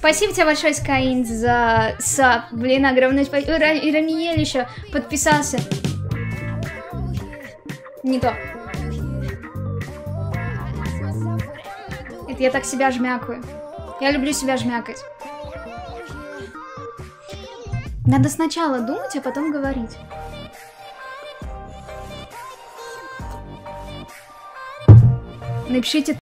Спасибо тебе большое, Скаин, за сап. Блин, огромное спасибо. И Рамиель еще подписался. Не то. Это я так себя жмякаю. Я люблю себя жмякать. Надо сначала думать, а потом говорить. Напишите